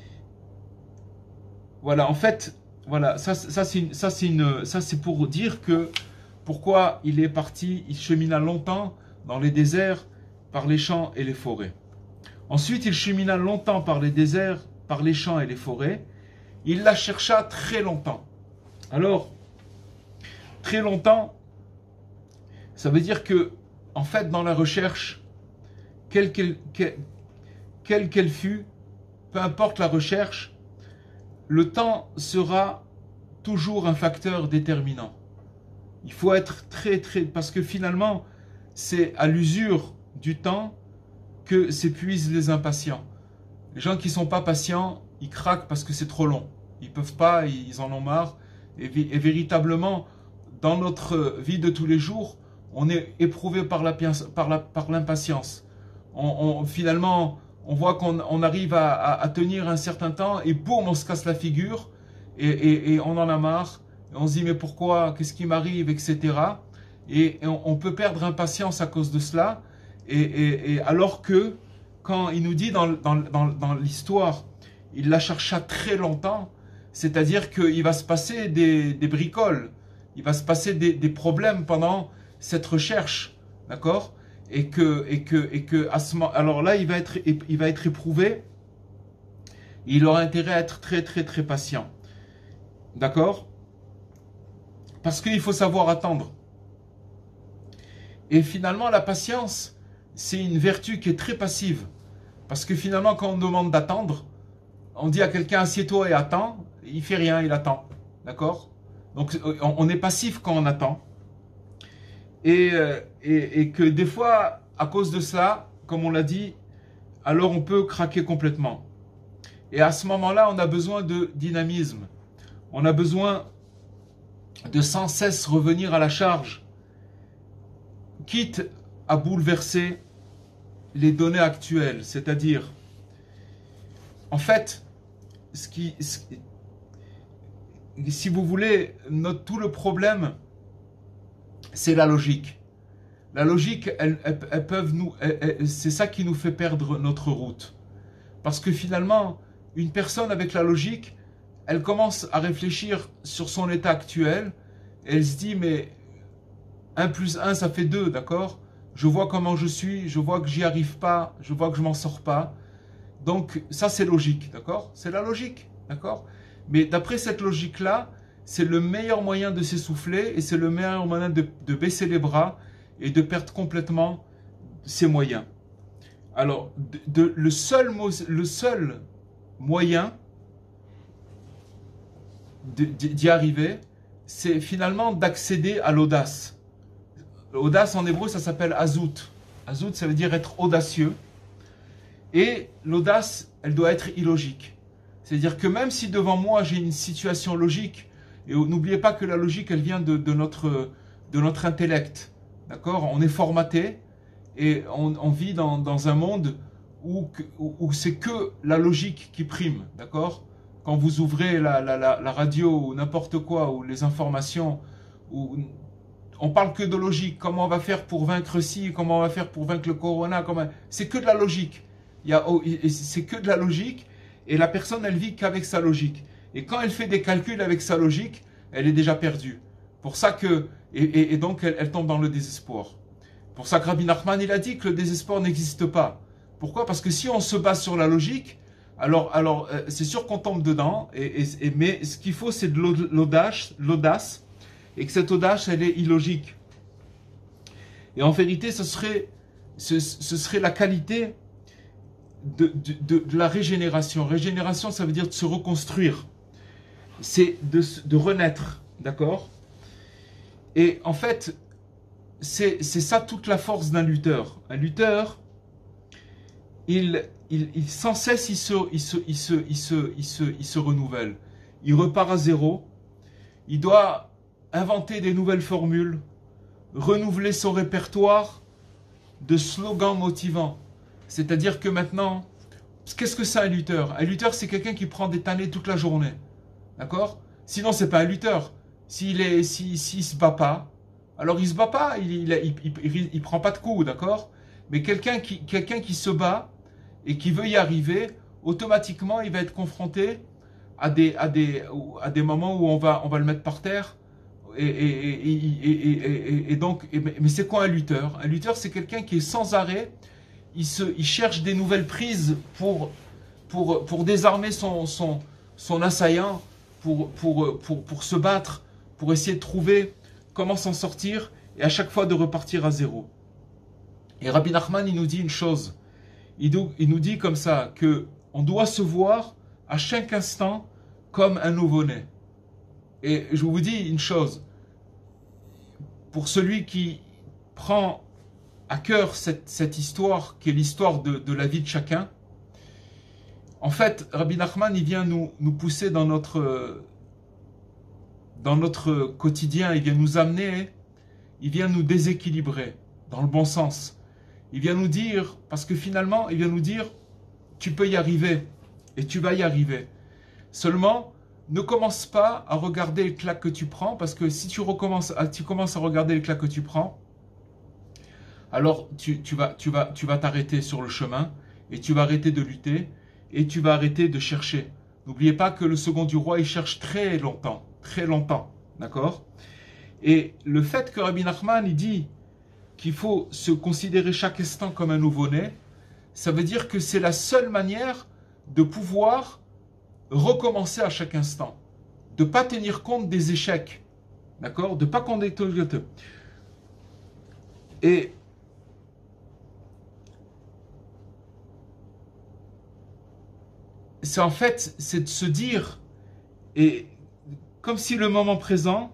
B: Voilà, en fait, voilà, ça, ça c'est ça, une, ça c'est pour dire que pourquoi il est parti, il chemina longtemps dans les déserts, par les champs et les forêts. Ensuite, il chemina longtemps par les déserts, par les champs et les forêts. Il la chercha très longtemps. Alors, très longtemps, ça veut dire que, en fait, dans la recherche, quelle qu'elle quelle qu'elle fût, peu importe la recherche, le temps sera toujours un facteur déterminant. Il faut être très, très... Parce que finalement, c'est à l'usure du temps que s'épuisent les impatients. Les gens qui ne sont pas patients, ils craquent parce que c'est trop long. Ils ne peuvent pas, ils en ont marre. Et, et véritablement, dans notre vie de tous les jours, on est éprouvé par l'impatience. Par la, par on, on, finalement, on voit qu'on on arrive à, à, à tenir un certain temps et boum, on se casse la figure et, et, et on en a marre. Et on se dit mais pourquoi, qu'est-ce qui m'arrive, et cetera. Et, et on, on peut perdre impatience à cause de cela. Et, et, et alors que quand il nous dit dans, dans, dans, dans l'histoire, il la chercha très longtemps, c'est-à-dire qu'il va se passer des, des bricoles, il va se passer des, des problèmes pendant cette recherche, d'accord? Et que, et que, et que à ce moment, alors là, il va être, il va être éprouvé, il aura intérêt à être très, très, très patient, d'accord? Parce qu'il faut savoir attendre. Et finalement, la patience, c'est une vertu qui est très passive. Parce que finalement, quand on demande d'attendre, on dit à quelqu'un assieds-toi et attends, il fait rien, il attend. D'accord? Donc on est passif quand on attend. Et, et, et que des fois, à cause de cela, comme on l'a dit, alors on peut craquer complètement. Et à ce moment-là, on a besoin de dynamisme. On a besoin de sans cesse revenir à la charge, quitte à bouleverser les données actuelles. C'est-à-dire, en fait, ce qui, ce, si vous voulez, notre, tout le problème, c'est la logique. La logique, elle, elle, elle peuvent nous, c'est ça qui nous fait perdre notre route. Parce que finalement, une personne avec la logique, elle commence à réfléchir sur son état actuel, et elle se dit, mais un plus un, ça fait deux, d'accord? Je vois comment je suis, je vois que j'y arrive pas, je vois que je m'en sors pas. Donc ça, c'est logique, d'accord? C'est la logique, d'accord? Mais d'après cette logique-là, c'est le meilleur moyen de s'essouffler et c'est le meilleur moyen de, de baisser les bras et de perdre complètement ses moyens. Alors, de, de, le, seul, le seul moyen d'y arriver, c'est finalement d'accéder à l'audace. L'audace en hébreu, ça s'appelle azout. Azout, ça veut dire être audacieux. Et l'audace, elle doit être illogique. C'est-à-dire que même si devant moi, j'ai une situation logique, et n'oubliez pas que la logique, elle vient de, de, notre, de notre intellect. D'accord? On est formaté et on, on vit dans, dans un monde où, où, où c'est que la logique qui prime. D'accord? Quand vous ouvrez la, la, la, la radio ou n'importe quoi, ou les informations, où on parle que de logique. Comment on va faire pour vaincre ci, comment on va faire pour vaincre le corona, comment... c'est que de la logique. Il y a, c'est que de la logique et la personne, elle vit qu'avec sa logique. Et quand elle fait des calculs avec sa logique, elle est déjà perdue. Pour ça que, et, et, et donc elle, elle tombe dans le désespoir. Pour ça que Rabbi Nachman, il a dit que le désespoir n'existe pas. Pourquoi? Parce que si on se base sur la logique, alors, alors euh, c'est sûr qu'on tombe dedans, et, et, et, mais ce qu'il faut, c'est de l'audace, l'audace, et que cette audace, elle est illogique. Et en vérité, ce serait, ce, ce serait la qualité de, de, de, de la régénération. Régénération, ça veut dire de se reconstruire. C'est de, de renaître, d'accord? Et en fait, c'est ça toute la force d'un lutteur. Un lutteur, il, il, il sans cesse, il se, il, se, il, se, il, se, il, se, il se renouvelle. Il repart à zéro. Il doit inventer des nouvelles formules, renouveler son répertoire de slogans motivants. C'est-à-dire que maintenant, qu'est-ce que c'est un lutteur? Un lutteur, c'est quelqu'un qui prend des tannées toute la journée. D'accord? Sinon, c'est pas un lutteur. S'il est, si, s'il se bat pas, alors il se bat pas, il, il, il, il, il, il prend pas de coups, d'accord? Mais quelqu'un qui, quelqu'un qui se bat et qui veut y arriver, automatiquement, il va être confronté à des, à des, à des moments où on va, on va le mettre par terre. Et, et, et, et, et, et, et donc, et, mais c'est quoi un lutteur? Un lutteur, c'est quelqu'un qui est sans arrêt. Il, se, il cherche des nouvelles prises pour, pour, pour désarmer son, son, son assaillant, pour, pour, pour, pour se battre, pour essayer de trouver comment s'en sortir et à chaque fois de repartir à zéro. Et Rabbi Nachman, il nous dit une chose. Il, do, il nous dit comme ça que on doit se voir à chaque instant comme un nouveau-né. Et je vous dis une chose. Pour celui qui prend à cœur cette, cette histoire qui est l'histoire de, de la vie de chacun, en fait, Rabbi Nachman, il vient nous, nous pousser dans notre, dans notre quotidien, il vient nous amener, il vient nous déséquilibrer, dans le bon sens. Il vient nous dire, parce que finalement, il vient nous dire, tu peux y arriver, et tu vas y arriver. Seulement, ne commence pas à regarder les claques que tu prends, parce que si tu, recommences à, tu commences à regarder les claques que tu prends, alors tu, tu vas tu vas, tu vas t'arrêter sur le chemin, et tu vas arrêter de lutter et tu vas arrêter de chercher. N'oubliez pas que le second du roi, il cherche très longtemps, très longtemps, d'accord? Et le fait que Rabbi Nachman, il dit qu'il faut se considérer chaque instant comme un nouveau-né, ça veut dire que c'est la seule manière de pouvoir recommencer à chaque instant, de ne pas tenir compte des échecs, d'accord? De ne pas compter. Et c'est en fait, c'est de se dire, et comme si le moment présent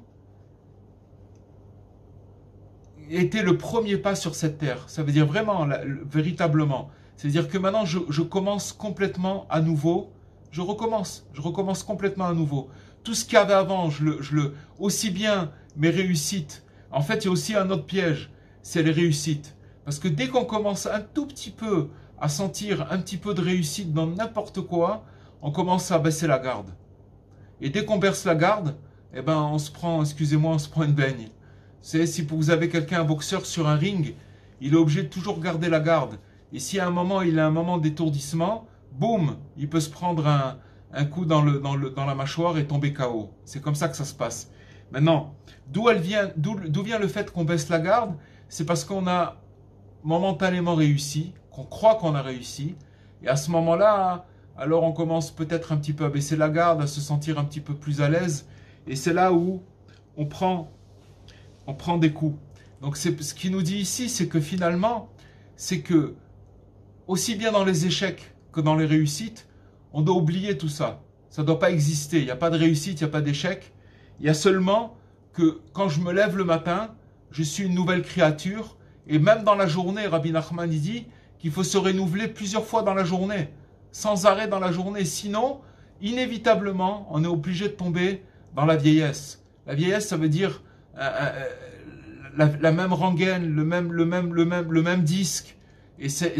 B: était le premier pas sur cette terre. Ça veut dire vraiment, là, véritablement. C'est-à-dire que maintenant, je, je commence complètement à nouveau. Je recommence. Je recommence complètement à nouveau. Tout ce qu'il y avait avant, je le, je le, aussi bien mes réussites. En fait, il y a aussi un autre piège, c'est les réussites. Parce que dès qu'on commence un tout petit peu à sentir un petit peu de réussite dans n'importe quoi, on commence à baisser la garde. Et dès qu'on baisse la garde, eh ben, on se prend, excusez-moi, on se prend une baigne. C'est si vous avez quelqu'un, un boxeur sur un ring, il est obligé de toujours garder la garde. Et si à un moment, il a un moment d'étourdissement, boum, il peut se prendre un, un coup dans, le, dans, le, dans la mâchoire et tomber K O. C'est comme ça que ça se passe. Maintenant, d'où elle vient, d'où, d'où vient le fait qu'on baisse la garde? C'est parce qu'on a momentanément réussi, qu'on croit qu'on a réussi. Et à ce moment-là, alors on commence peut-être un petit peu à baisser la garde, à se sentir un petit peu plus à l'aise. Et c'est là où on prend... on prend des coups. Donc c'est ce qu'il nous dit ici, c'est que finalement, c'est que aussi bien dans les échecs que dans les réussites, on doit oublier tout ça. Ça ne doit pas exister. Il n'y a pas de réussite, il n'y a pas d'échec. Il y a seulement que quand je me lève le matin, je suis une nouvelle créature. Et même dans la journée, Rabbi Nachman il dit qu'il faut se renouveler plusieurs fois dans la journée, sans arrêt dans la journée. Sinon, inévitablement, on est obligé de tomber dans la vieillesse. La vieillesse, ça veut dire Euh, la, la même rengaine, le même, le même, le même, le même disque, et c'est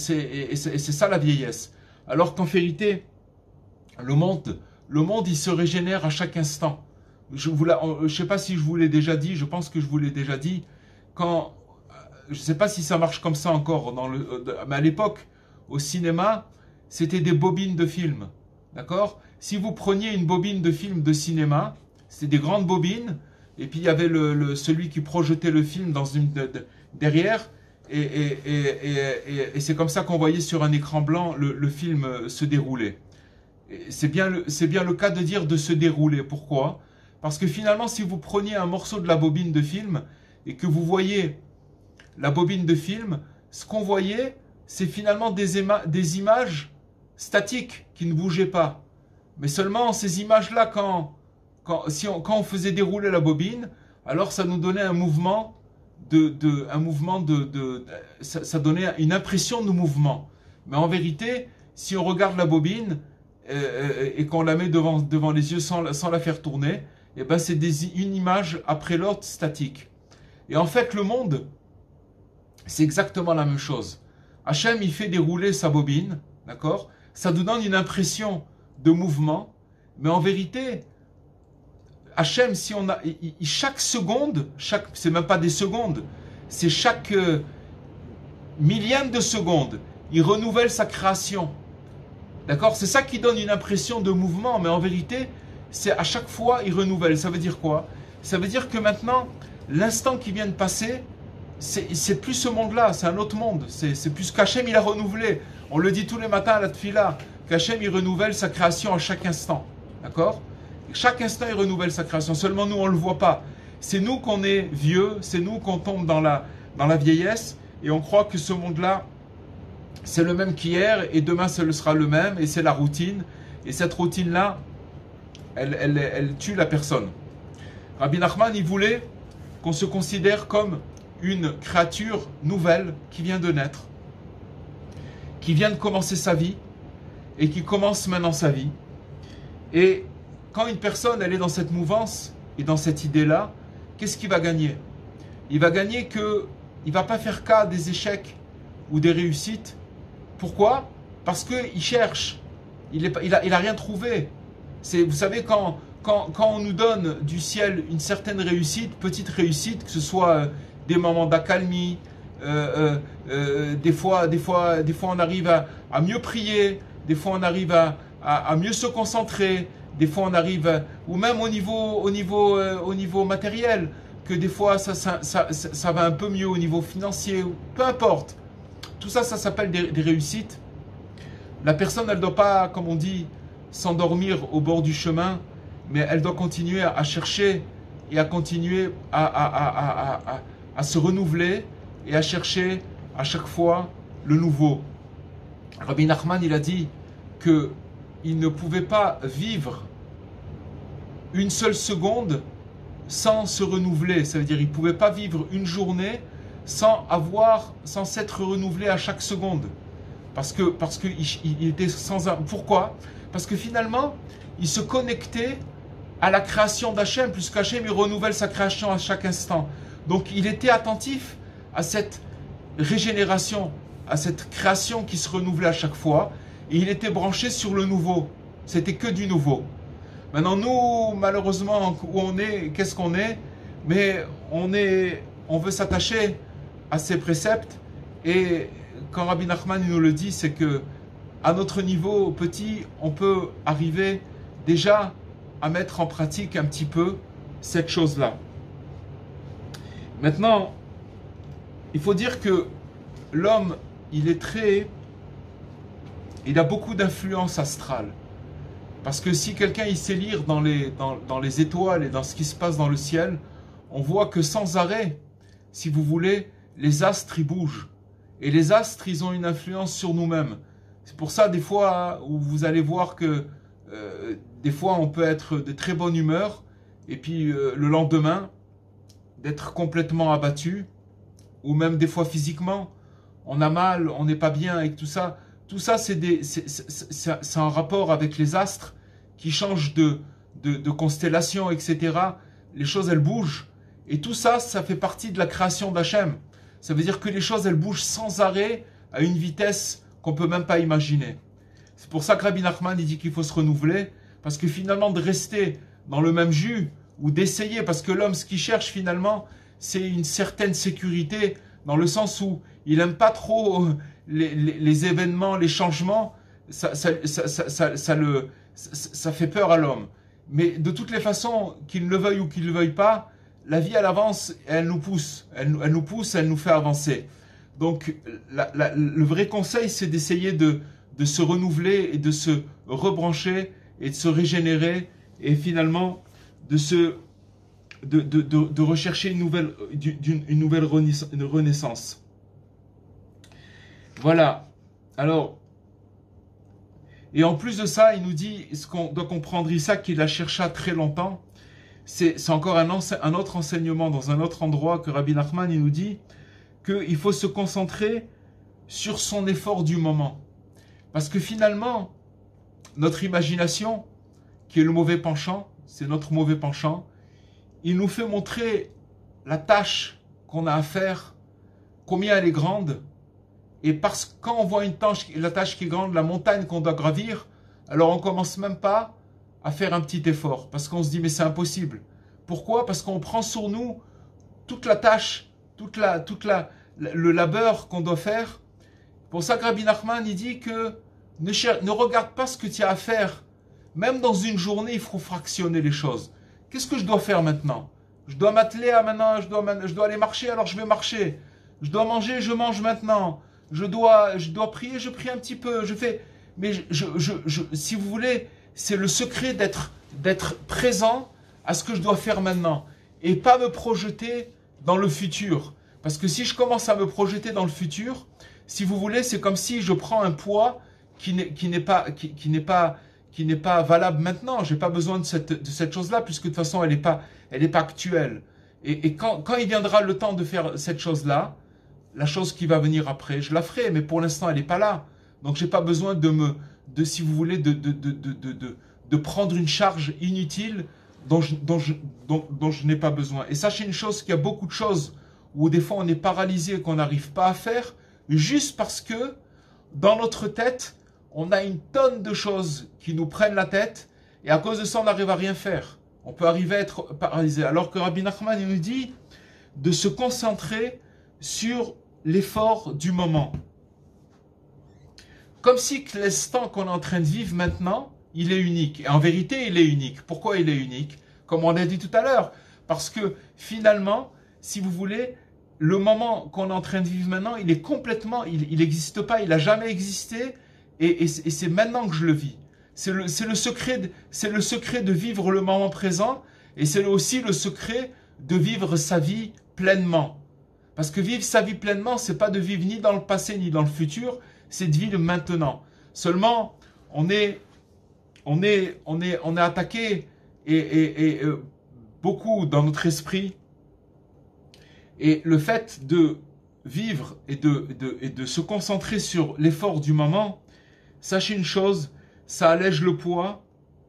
B: ça la vieillesse. Alors qu'en vérité, le monde, le monde, il se régénère à chaque instant. Je ne sais pas si je vous l'ai déjà dit, je pense que je vous l'ai déjà dit. Quand, je ne sais pas si ça marche comme ça encore, dans le, mais à l'époque, au cinéma, c'était des bobines de films, d'accord? Si vous preniez une bobine de film de cinéma, c'était des grandes bobines. Et puis il y avait le, le, celui qui projetait le film dans une, de, de, derrière. Et, et, et, et, et, et c'est comme ça qu'on voyait sur un écran blanc le, le film se dérouler. C'est bien, bien le cas de dire de se dérouler. Pourquoi? Parce que finalement, si vous preniez un morceau de la bobine de film et que vous voyez la bobine de film, ce qu'on voyait, c'est finalement des, des images statiques qui ne bougeaient pas. Mais seulement ces images-là, quand... Quand, si on, quand on faisait dérouler la bobine, alors ça nous donnait un mouvement de, de, un mouvement de, de, de ça, ça donnait une impression de mouvement. Mais en vérité, si on regarde la bobine euh, et qu'on la met devant, devant les yeux sans, sans la faire tourner, et ben c'est une image après l'autre statique. Et en fait, le monde, c'est exactement la même chose. Hachem, il fait dérouler sa bobine, d'accord? Ça nous donne une impression de mouvement, mais en vérité, Hachem, si on a, il, il, chaque seconde, chaque, c'est même pas des secondes, c'est chaque euh, millième de seconde, il renouvelle sa création. D'accord? C'est ça qui donne une impression de mouvement, mais en vérité, c'est à chaque fois, il renouvelle. Ça veut dire quoi? Ça veut dire que maintenant, l'instant qui vient de passer, c'est plus ce monde-là, c'est un autre monde. C'est plus qu'Hachem, il a renouvelé. On le dit tous les matins à la tfila, qu'Hachem, il renouvelle sa création à chaque instant. D'accord? Chaque instant, il renouvelle sa création. Seulement, nous, on ne le voit pas. C'est nous qu'on est vieux, c'est nous qu'on tombe dans la, dans la vieillesse, et on croit que ce monde-là, c'est le même qu'hier, et demain, ce sera le même, et c'est la routine. Et cette routine-là, elle, elle, elle tue la personne. Rabbi Nachman, il voulait qu'on se considère comme une créature nouvelle qui vient de naître, qui vient de commencer sa vie, et qui commence maintenant sa vie. Et quand une personne, elle est dans cette mouvance et dans cette idée-là, qu'est-ce qu'il va gagner? Il va gagner que il ne va pas faire cas des échecs ou des réussites. Pourquoi? Parce qu'il cherche. Il n'a il a, il a rien trouvé. Vous savez, quand, quand, quand on nous donne du ciel une certaine réussite, petite réussite, que ce soit des moments d'accalmie, euh, euh, des fois, des fois, des fois on arrive à, à mieux prier, des fois on arrive à, à, à mieux se concentrer, des fois on arrive, à, ou même au niveau, au niveau, euh, au niveau matériel, que des fois ça, ça, ça, ça, ça va un peu mieux au niveau financier, peu importe. Tout ça, ça s'appelle des, des réussites. La personne, elle ne doit pas, comme on dit, s'endormir au bord du chemin, mais elle doit continuer à, à chercher et à continuer à, à, à, à, à, à se renouveler et à chercher à chaque fois le nouveau. Rabbi Nachman, il a dit qu'il ne pouvait pas vivre une seule seconde sans se renouveler. Ça veut dire qu'il ne pouvait pas vivre une journée sans avoir, sans s'être renouvelé à chaque seconde. Parce que, parce que il, il était sans... Pourquoi? Parce que finalement, il se connectait à la création d'Hachem, puisqu'Hachem, il renouvelle sa création à chaque instant. Donc, il était attentif à cette régénération, à cette création qui se renouvelait à chaque fois, et il était branché sur le nouveau. C'était que du nouveau. Maintenant, nous, malheureusement, où on est, qu'est-ce qu'on est? Mais on est, on veut s'attacher à ces préceptes, et quand Rabbi Nachman nous le dit, c'est que à notre niveau petit, on peut arriver déjà à mettre en pratique un petit peu cette chose-là. Maintenant, il faut dire que l'homme, il est très, il a beaucoup d'influence astrale. Parce que si quelqu'un il sait lire dans les, dans, dans les étoiles et dans ce qui se passe dans le ciel, on voit que sans arrêt, si vous voulez, les astres ils bougent. Et les astres, ils ont une influence sur nous-mêmes. C'est pour ça, des fois, où vous allez voir que euh, des fois, on peut être de très bonne humeur, et puis euh, le lendemain, d'être complètement abattu, ou même des fois physiquement, on a mal, on n'est pas bien avec tout ça. Tout ça, c'est des, c'est, c'est, c'est, c'est un rapport avec les astres qui changent de, de, de constellation, et cetera. Les choses, elles bougent. Et tout ça, ça fait partie de la création d'Hachem. Ça veut dire que les choses, elles bougent sans arrêt à une vitesse qu'on ne peut même pas imaginer. C'est pour ça que Rabbi Nachman il dit qu'il faut se renouveler, parce que finalement, de rester dans le même jus, ou d'essayer, parce que l'homme, ce qu'il cherche finalement, c'est une certaine sécurité, dans le sens où il n'aime pas trop les, les, les événements, les changements, ça, ça, ça, ça, ça, ça, le, ça, ça fait peur à l'homme. Mais de toutes les façons, qu'il le veuille ou qu'il ne le veuille pas, la vie, elle avance, elle nous pousse, elle, elle nous pousse, elle nous fait avancer. Donc, la, la, le vrai conseil, c'est d'essayer de, de se renouveler et de se rebrancher et de se régénérer et finalement de, se, de, de, de, de rechercher une nouvelle, une, une nouvelle renaissance. Voilà. Alors, et en plus de ça, il nous dit, ce qu'on doit comprendre ici, qu'il la chercha très longtemps. C'est encore un, un autre enseignement dans un autre endroit que Rabbi Nachman il nous dit qu'il faut se concentrer sur son effort du moment. Parce que finalement, notre imagination, qui est le mauvais penchant, c'est notre mauvais penchant, il nous fait montrer la tâche qu'on a à faire, combien elle est grande, et parce que quand on voit une tâche, la tâche qui est grande, la montagne qu'on doit gravir, alors on ne commence même pas à faire un petit effort, parce qu'on se dit mais c'est impossible. Pourquoi? Parce qu'on prend sur nous toute la tâche, toute la, toute la, le labeur qu'on doit faire. Pour ça que Rabbi Nachman il dit que ne, cher, ne regarde pas ce que tu as à faire. Même dans une journée, il faut fractionner les choses. Qu'est-ce que je dois faire maintenant? Je dois m'atteler à maintenant, je dois, je dois aller marcher, alors je vais marcher. Je dois manger, je mange maintenant. Je dois, je dois prier, je prie un petit peu. Je fais, mais je, je, je, je, si vous voulez, c'est le secret d'être d'être présent à ce que je dois faire maintenant et pas me projeter dans le futur. Parce que si je commence à me projeter dans le futur, si vous voulez, c'est comme si je prends un poids qui n'est qui n'est pas qui, qui n'est pas qui n'est pas valable maintenant. J'ai pas besoin de cette de cette chose-là puisque de toute façon elle n'est pas elle est pas actuelle. Et, et quand quand il viendra le temps de faire cette chose-là, la chose qui va venir après, je la ferai. Mais pour l'instant, elle n'est pas là. Donc j'ai pas besoin de me de si vous voulez de de de de de, de, de prendre une charge inutile dont je dont je dont, dont je n'ai pas besoin. Et sachez une chose, qu'il y a beaucoup de choses où des fois on est paralysé et qu'on n'arrive pas à faire juste parce que dans notre tête on a une tonne de choses qui nous prennent la tête et à cause de ça on n'arrive à rien faire. On peut arriver à être paralysé. Alors que Rabbi Nachman il nous dit de se concentrer sur l'effort du moment. Comme si l'instant qu'on est en train de vivre maintenant, il est unique. Et en vérité, il est unique. Pourquoi il est unique? Comme on l'a dit tout à l'heure. Parce que finalement, si vous voulez, le moment qu'on est en train de vivre maintenant, il est complètement, il n'existe pas, il n'a jamais existé. Et, et, et c'est maintenant que je le vis. C'est le, c'est le secret de, c'est le secret de vivre le moment présent. Et c'est aussi le secret de vivre sa vie pleinement. Parce que vivre sa vie pleinement, c'est pas de vivre ni dans le passé ni dans le futur, c'est de vivre maintenant. Seulement, on est, on est, on est, on est attaqué et, et, et euh, beaucoup dans notre esprit. Et le fait de vivre et de, de, et de se concentrer sur l'effort du moment, sachez une chose, ça allège le poids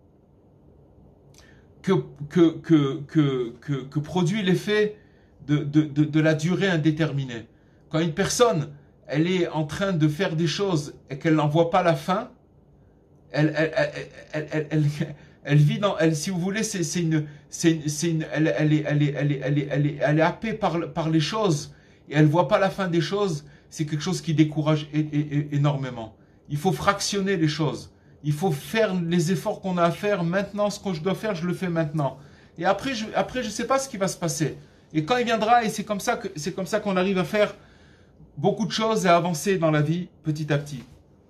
B: que, que, que, que, que, que produit l'effet de, de, de, de la durée indéterminée. Quand une personne, elle est en train de faire des choses et qu'elle n'en voit pas la fin, elle, elle, elle, elle, elle, elle, elle vit dans, elle, si vous voulez, c'est, c'est une, c'est une, c'est une, elle, elle est, elle est, elle est, elle est, elle est, elle est happée par, par les choses et elle voit pas la fin des choses. C'est quelque chose qui décourage é, é, é, énormément. Il faut fractionner les choses. Il faut faire les efforts qu'on a à faire maintenant. Ce que je dois faire, je le fais maintenant. Et après, je, après, je sais pas ce qui va se passer. Et quand il viendra, et c'est comme ça que, c'est comme ça qu'on arrive à faire beaucoup de choses et à avancer dans la vie petit à petit.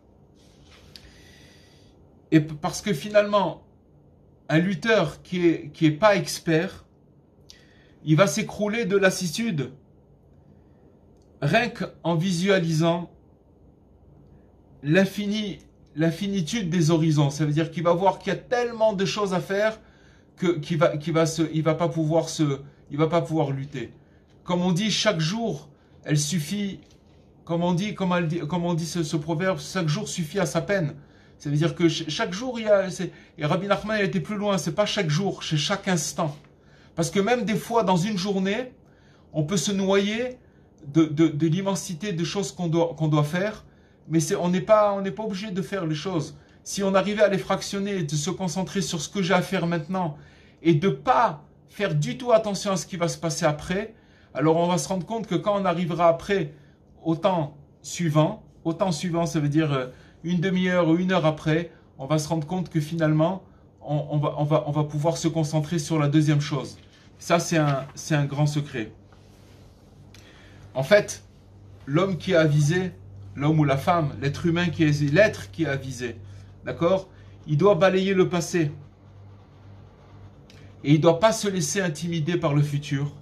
B: Et parce que finalement, un lutteur qui est, qui est pas expert, il va s'écrouler de lassitude rien qu'en visualisant l'infini, l'infinitude des horizons. Ça veut dire qu'il va voir qu'il y a tellement de choses à faire que qu'il va, qu'il va se, il va pas pouvoir se, il va pas pouvoir lutter. Comme on dit, chaque jour, elle suffit. Comme on dit, comme, elle dit, comme on dit ce, ce proverbe, chaque jour suffit à sa peine. Ça veut dire que chaque jour, il y a, et Rabbi Nachman a été plus loin, c'est pas chaque jour, c'est chaque instant. Parce que même des fois, dans une journée, on peut se noyer de, de, de l'immensité de choses qu'on doit, qu'on doit faire, mais c'est, on n'est pas, on n'est pas obligé de faire les choses. Si on arrivait à les fractionner et de se concentrer sur ce que j'ai à faire maintenant, et de pas faire du tout attention à ce qui va se passer après, alors on va se rendre compte que quand on arrivera après, au temps suivant, au temps suivant, ça veut dire une demi-heure ou une heure après, on va se rendre compte que finalement, on, on, va, on, va, on va pouvoir se concentrer sur la deuxième chose. Ça, c'est un, c'est un grand secret. En fait, l'homme qui est avisé, l'homme ou la femme, l'être humain qui est l'être qui est avisé, d'accord? Il doit balayer le passé. Et il ne doit pas se laisser intimider par le futur.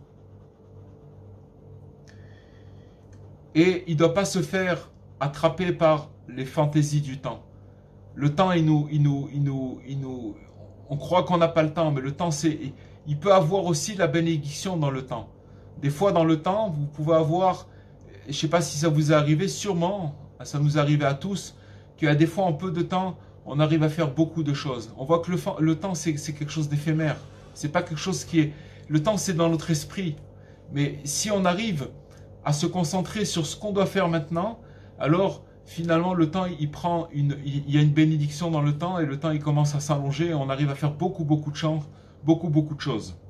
B: Et il ne doit pas se faire attraper par les fantaisies du temps. Le temps, il nous, il nous, il nous, il nous, on croit qu'on n'a pas le temps, mais le temps, c'est, il peut avoir aussi la bénédiction dans le temps. Des fois, dans le temps, vous pouvez avoir, je ne sais pas si ça vous est arrivé, sûrement, ça nous arrive à tous, qu'il y a des fois, en peu de temps, on arrive à faire beaucoup de choses. On voit que le, le temps, c'est quelque chose d'éphémère. C'est pas quelque chose qui est... Le temps, c'est dans notre esprit. Mais si on arrive à se concentrer sur ce qu'on doit faire maintenant, alors finalement le temps il prend une, il y a une bénédiction dans le temps et le temps il commence à s'allonger et on arrive à faire beaucoup beaucoup de choses, beaucoup beaucoup de choses.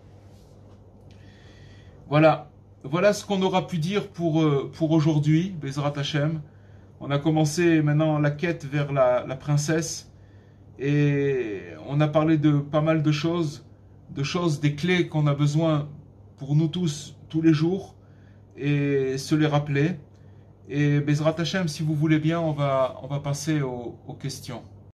B: Voilà, voilà ce qu'on aura pu dire pour pour aujourd'hui, Bezrat Hashem. On a commencé maintenant la quête vers la, la princesse et on a parlé de pas mal de choses, de choses, des clés qu'on a besoin pour nous tous tous les jours. Et se les rappeler. Et Bezrat Hashem, si vous voulez bien, on va, on va passer aux, aux questions.